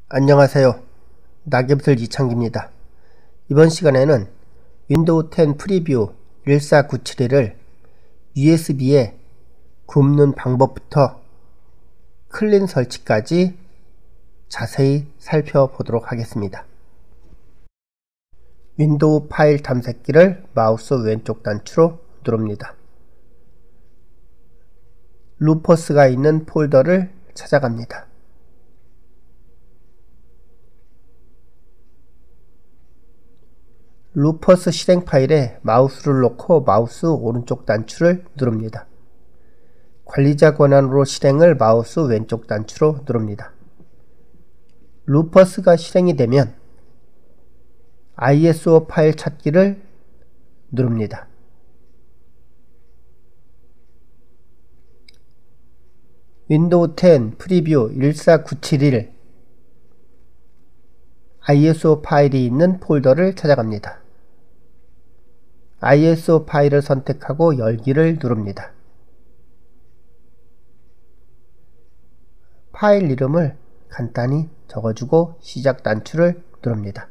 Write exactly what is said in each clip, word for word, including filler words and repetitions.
안녕하세요. 낙엽슬 이창기입니다. 이번 시간에는 윈도우 텐 프리뷰 일사구칠일을 유에스비에 굽는 방법부터 클린 설치까지 자세히 살펴보도록 하겠습니다. 윈도우 파일 탐색기를 마우스 왼쪽 단추로 누릅니다. 루퍼스가 있는 폴더를 찾아갑니다. 루퍼스 실행 파일에 마우스를 놓고 마우스 오른쪽 단추를 누릅니다. 관리자 권한으로 실행을 마우스 왼쪽 단추로 누릅니다. 루퍼스가 실행이 되면 아이에스오 파일 찾기를 누릅니다. 윈도우 텐 프리뷰 일사구칠일 아이에스오 파일이 있는 폴더를 찾아갑니다. 아이에스오 파일을 선택하고 열기를 누릅니다. 파일 이름을 간단히 적어주고 시작 단추를 누릅니다.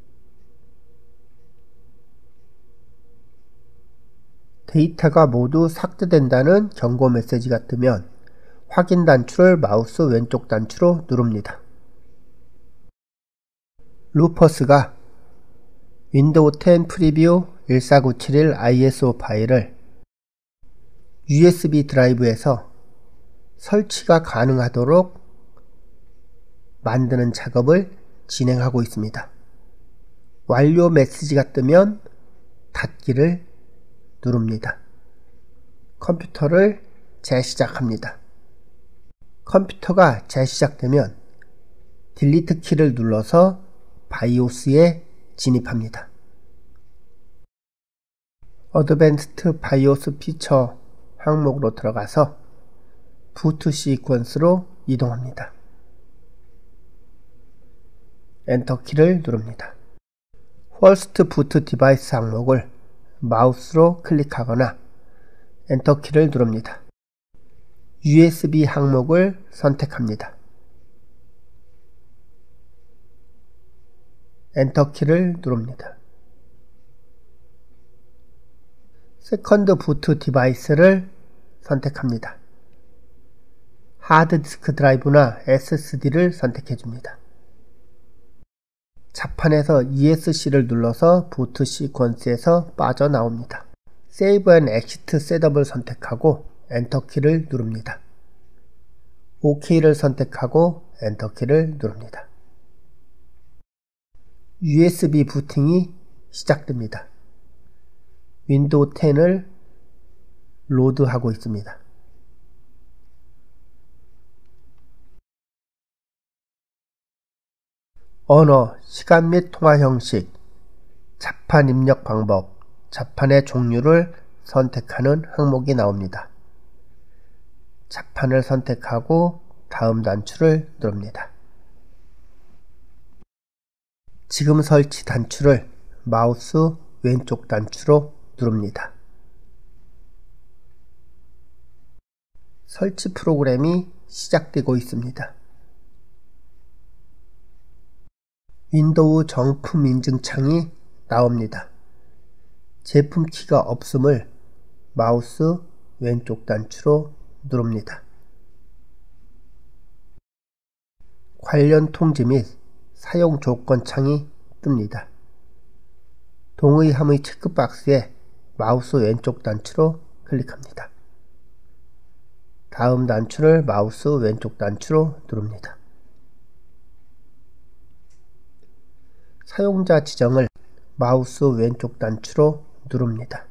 데이터가 모두 삭제된다는 경고 메시지가 뜨면 확인 단추를 마우스 왼쪽 단추로 누릅니다. 루퍼스가 윈도우 텐 프리뷰 일사구칠일 아이에스오 파일을 유에스비 드라이브에서 설치가 가능하도록 만드는 작업을 진행하고 있습니다. 완료 메시지가 뜨면 닫기를 누릅니다. 컴퓨터를 재시작합니다. 컴퓨터가 재시작되면 딜리트 키를 눌러서 바이오스에 진입합니다. 어드밴스드 바이오스 피처 항목으로 들어가서 부트 시퀀스로 이동합니다. 엔터키를 누릅니다. 퍼스트 부트 디바이스 항목을 마우스로 클릭하거나 엔터키를 누릅니다. 유에스비 항목을 선택합니다. 엔터키를 누릅니다. 세컨드 부트 디바이스를 선택합니다. 하드디스크 드라이브나 에스에스디를 선택해줍니다. 자판에서 이에스씨를 눌러서 부트 시퀀스에서 빠져나옵니다. 세이브 앤 엑시트 셋업을 선택하고 엔터키를 누릅니다. 오케이를 선택하고 엔터키를 누릅니다. 유에스비 부팅이 시작됩니다. 윈도우 텐을 로드하고 있습니다. 언어, 시간 및 통화 형식, 자판 입력 방법, 자판의 종류를 선택하는 항목이 나옵니다. 자판을 선택하고 다음 단추를 누릅니다. 지금 설치 단추를 마우스 왼쪽 단추로 누릅니다. 설치 프로그램이 시작되고 있습니다. 윈도우 정품 인증 창이 나옵니다. 제품 키가 없음을 마우스 왼쪽 단추로 누릅니다. 관련 통지 및 사용 조건 창이 뜹니다. 동의함의 체크박스에 마우스 왼쪽 단추로 클릭합니다. 다음 단추를 마우스 왼쪽 단추로 누릅니다. 사용자 지정을 마우스 왼쪽 단추로 누릅니다.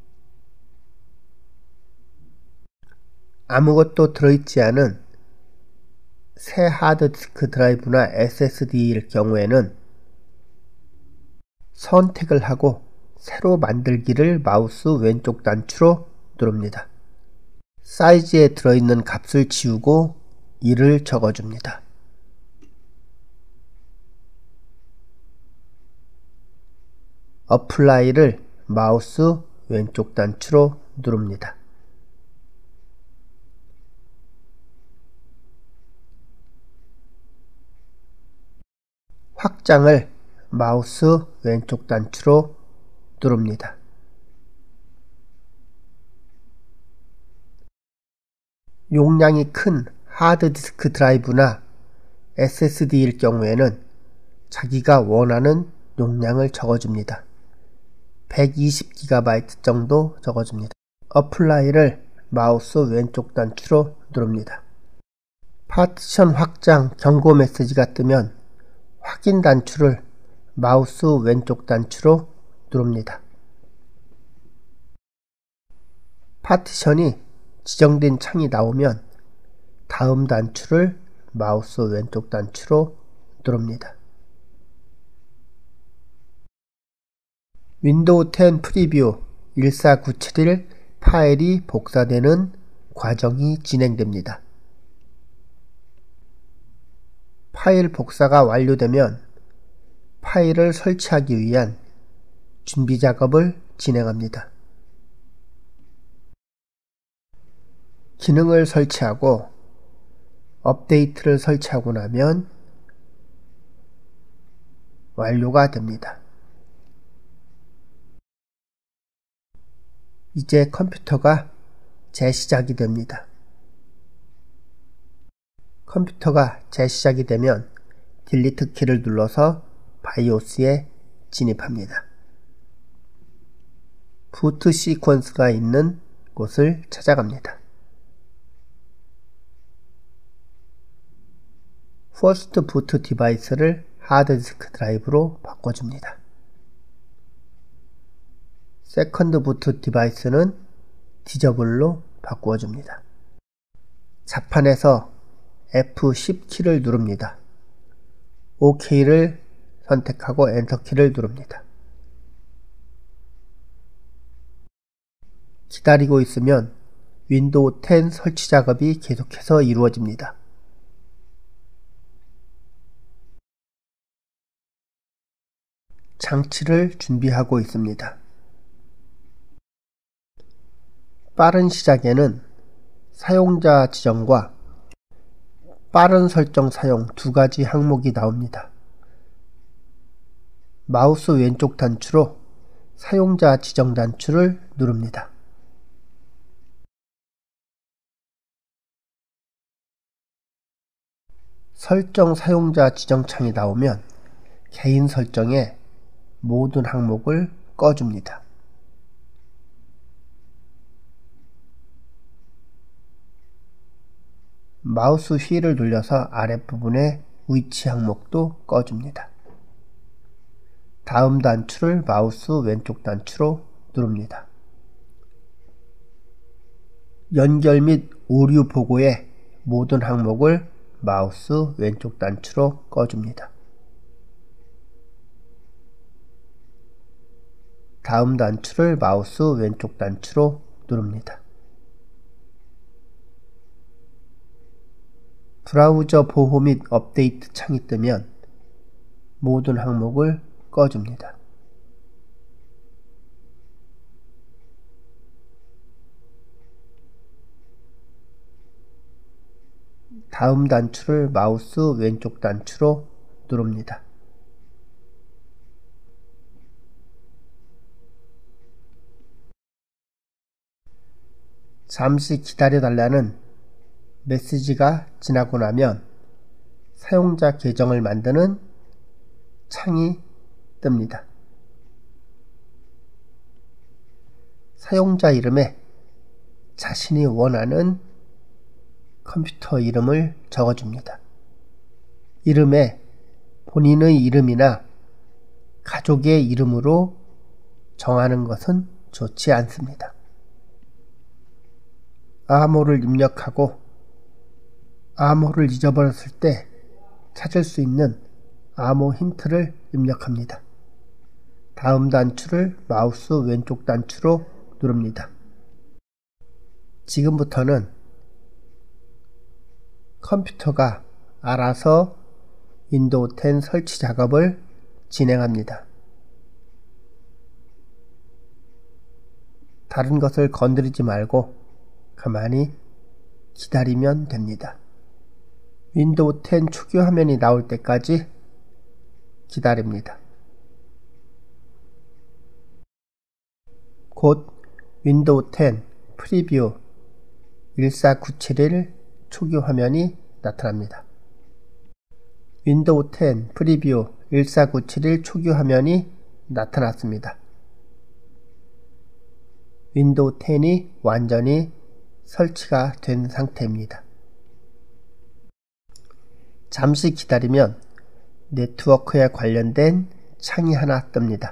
아무것도 들어있지 않은 새 하드디스크 드라이브나 에스에스디일 경우에는 선택을 하고 새로 만들기를 마우스 왼쪽 단추로 누릅니다. 사이즈에 들어있는 값을 지우고 일을 적어줍니다. 어플라이를 마우스 왼쪽 단추로 누릅니다. 확장을 마우스 왼쪽 단추로 누릅니다. 용량이 큰 하드디스크 드라이브나 에스에스디일 경우에는 자기가 원하는 용량을 적어줍니다. 백이십 기가바이트 정도 적어줍니다. 어플라이를 마우스 왼쪽 단추로 누릅니다. 파티션 확장 경고 메시지가 뜨면 확인 단추를 마우스 왼쪽 단추로 누릅니다. 파티션이 지정된 창이 나오면 다음 단추를 마우스 왼쪽 단추로 누릅니다. 윈도우 텐 프리뷰 일사구칠일 파일이 복사되는 과정이 진행됩니다. 파일 복사가 완료되면 파일을 설치하기 위한 준비 작업을 진행합니다. 기능을 설치하고 업데이트를 설치하고 나면 완료가 됩니다. 이제 컴퓨터가 재시작이 됩니다. 컴퓨터가 재시작이 되면 딜리트 키를 눌러서 바이오스에 진입합니다. 부트 시퀀스가 있는 곳을 찾아갑니다. 퍼스트 부트 디바이스를 하드디스크 드라이브로 바꿔줍니다. 세컨드 부트 디바이스는 디저블로 바꾸어줍니다. 자판에서 에프 십 키를 누릅니다. 오케이를 선택하고 엔터 키를 누릅니다. 기다리고 있으면 윈도우 텐 설치 작업이 계속해서 이루어집니다. 장치를 준비하고 있습니다. 빠른 시작에는 사용자 지정과 빠른 설정 사용 두 가지 항목이 나옵니다. 마우스 왼쪽 단추로 사용자 지정 단추를 누릅니다. 설정 사용자 지정 창이 나오면 개인 설정에 모든 항목을 꺼줍니다. 마우스 휠을 눌려서 아랫부분의 위치 항목도 꺼줍니다. 다음 단추를 마우스 왼쪽 단추로 누릅니다. 연결 및 오류 보고의 모든 항목을 마우스 왼쪽 단추로 꺼줍니다. 다음 단추를 마우스 왼쪽 단추로 누릅니다. 브라우저 보호 및 업데이트 창이 뜨면 모든 항목을 꺼줍니다. 다음 단추를 마우스 왼쪽 단추로 누릅니다. 잠시 기다려달라는 메시지가 지나고 나면 사용자 계정을 만드는 창이 뜹니다. 사용자 이름에 자신이 원하는 컴퓨터 이름을 적어줍니다. 이름에 본인의 이름이나 가족의 이름으로 정하는 것은 좋지 않습니다. 암호를 입력하고 암호를 잊어버렸을 때 찾을 수 있는 암호 힌트를 입력합니다. 다음 단추를 마우스 왼쪽 단추로 누릅니다. 지금부터는 컴퓨터가 알아서 윈도우 텐 설치 작업을 진행합니다. 다른 것을 건드리지 말고 가만히 기다리면 됩니다. 윈도우 텐 초기 화면이 나올 때까지 기다립니다. 곧 윈도우 텐 프리뷰 일사구칠일 초기 화면이 나타납니다. 윈도우 텐 프리뷰 일사구칠일 초기 화면이 나타났습니다. 윈도우 텐이 완전히 설치가 된 상태입니다. 잠시 기다리면 네트워크에 관련된 창이 하나 뜹니다.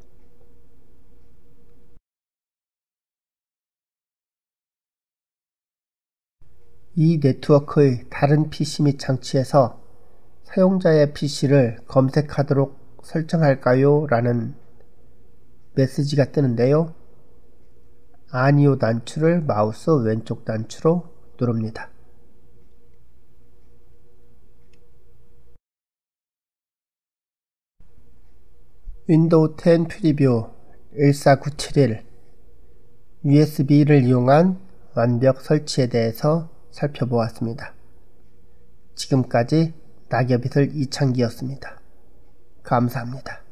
이 네트워크의 다른 피씨 및 장치에서 사용자의 피씨를 검색하도록 설정할까요? 라는 메시지가 뜨는데요. 아니요 단추를 마우스 왼쪽 단추로 누릅니다. 윈도우 텐 프리뷰 일사구칠일 유에스비를 이용한 완벽 설치에 대해서 살펴보았습니다. 지금까지 낙엽이슬 이창기였습니다. 감사합니다.